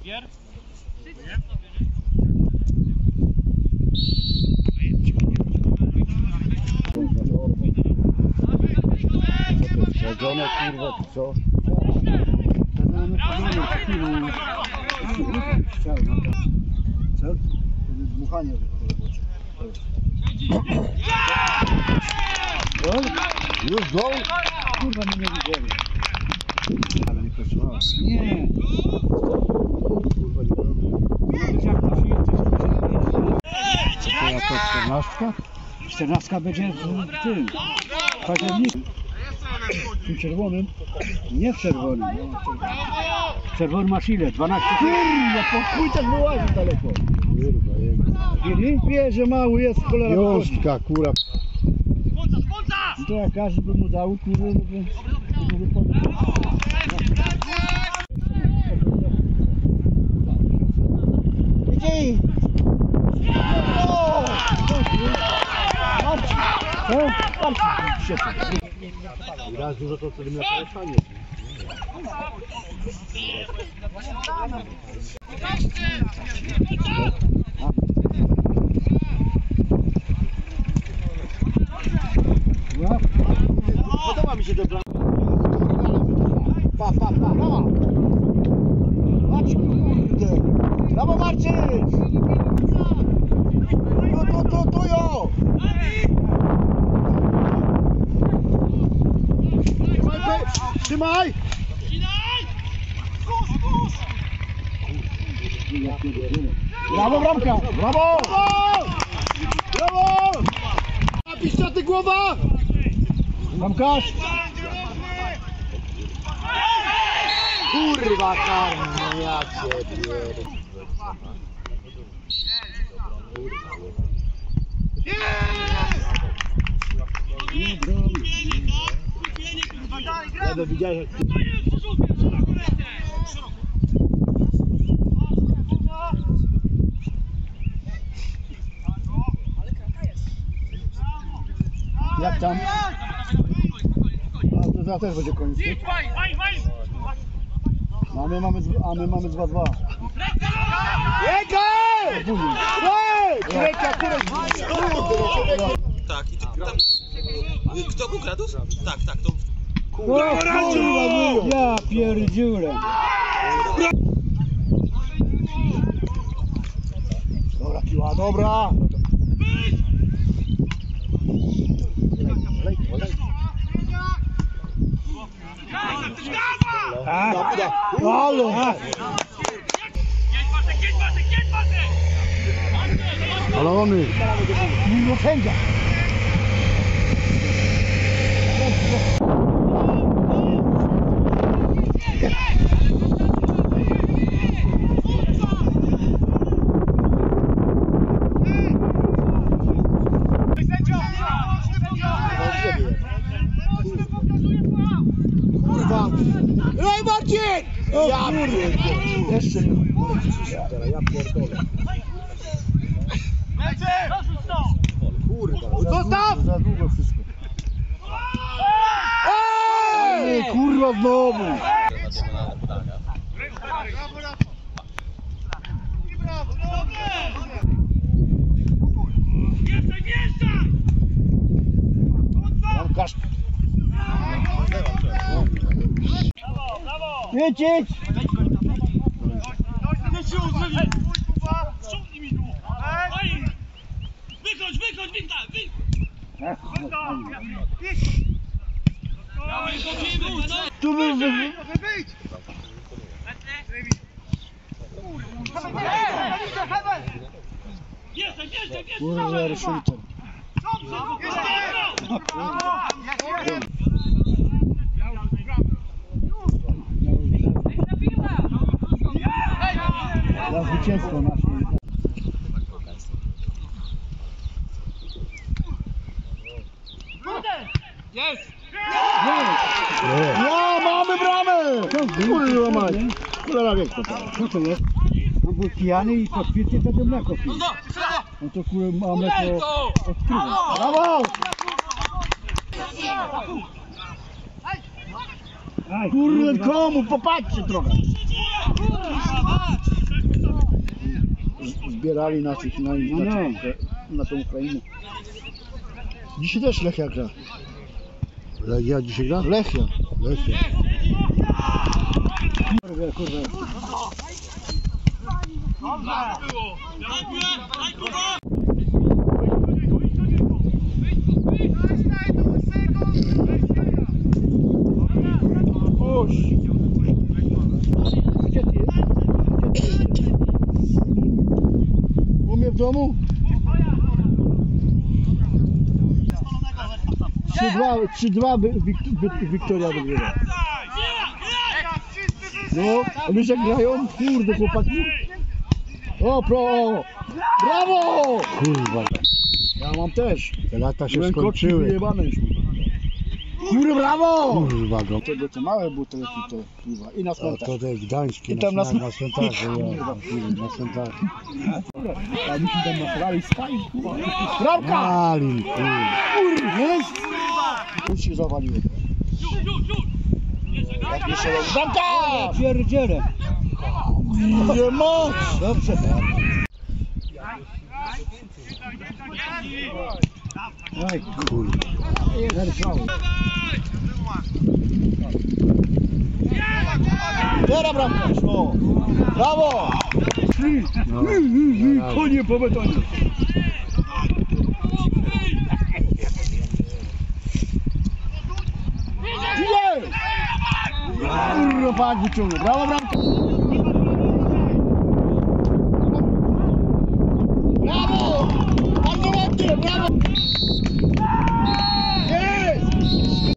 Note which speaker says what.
Speaker 1: Bagier?
Speaker 2: Sadzone kurwa, co?
Speaker 3: Co? Dmuchanie robocze.
Speaker 2: Już gol?
Speaker 3: Kurwa mnie nie widzieli. Ale nie prosiła. Nie.
Speaker 2: Kurwa nie robię.
Speaker 3: Jak to przyjedzie?
Speaker 2: To jako 14?
Speaker 3: 14 będzie w tym. W październiku. W tym czerwonym. Nie w czerwonym. Czerwony masz ile? 12?
Speaker 2: Kurwa, po chuj tak wyłazi daleko. Kurwa,
Speaker 3: Wieli? Wie, że mały jest, cholera.
Speaker 2: Jąstka, kurwa.
Speaker 3: No to jak każdy by mu dał, kurwa, no to by podał. Gdzie?
Speaker 2: Raz dużo to wtedy miał polecanie. Podoba mi się to plan. Pa. Patrz, kurde. Brawo, Marcin! Tu, jo! Trzymaj!
Speaker 3: Brawo, bramka!
Speaker 2: Brawo! Brawo! Napiszcie ty głowa!
Speaker 3: Bramkarz!
Speaker 2: Kurwa karno, no ja cię pierdolę. Będę widział jak...
Speaker 3: Jak tam? A to zaraz też będzie koniec. A my mamy 2-2.
Speaker 2: Jekaj! Ręka,
Speaker 4: Tak, i tam... Kto był Gradus? Tak, to...
Speaker 3: Ja pierdziule.
Speaker 2: Dobra piła, dobra!
Speaker 3: Halo!
Speaker 2: Balony!
Speaker 3: Mimo sędzia!
Speaker 2: Kurwa! Ej Marcin! Ja pierdolę!
Speaker 3: Jeszcze nie.
Speaker 2: Ja pierdolę! Kurwa!
Speaker 3: Zostaw! Za długo wszystko.
Speaker 2: Ej! Kurwa znowu!
Speaker 3: Bramkarz. Jedź! Tu był... Kurwa, ryszulter. Za zwycięstwo nasze.
Speaker 1: Jest!
Speaker 2: Ja, mamy bramę! Kurwa mać! Cholera wie kto to.
Speaker 3: Co to jest? On był pijany i podpity wtedy mleko pił. No to kurwa ma mleko odkrywa.
Speaker 2: Brawo!
Speaker 3: Aj,
Speaker 2: Kurde komu? Popatrzcie trochę! zbierali naszych na tą Ukrainę. Dzisiaj też Lechia gra.
Speaker 1: Legia dzisiaj gra?
Speaker 2: Lechia.
Speaker 3: Kurwa.
Speaker 2: Puść. Gdzie ty jest? U mnie w domu? 3-2 Wiktoria wygrywa. No, a wiesz jak grają? Kurde chłopaki. O, brawo!
Speaker 1: Kurwa,
Speaker 2: Ja mam też.
Speaker 1: te lata się
Speaker 2: Byłem koczki
Speaker 1: skończyły.
Speaker 2: wyjebane już. Kurde, brawo!
Speaker 1: Kurwa, no.
Speaker 2: Tego co małe butelki to kurwa. I na
Speaker 1: A
Speaker 2: cmentarz.
Speaker 1: to te gdańskie,
Speaker 2: I tam na
Speaker 1: na cmentarzu, na cmentarzu.
Speaker 2: A mi się tam nasrali spali. Bramka!
Speaker 1: Malin, kurwa.
Speaker 2: Jest! Już się zawaliłem. Jak nie strzelał. Bramka!
Speaker 3: Pierdzielę.
Speaker 2: Nie moc!
Speaker 3: Dobrze. Oj,
Speaker 1: Kurwa.
Speaker 2: Teraz bramka! O! Brawo!
Speaker 3: konie po betonie.
Speaker 2: Jej! Kurwa, jak wyciągnął. Brawo, bramka!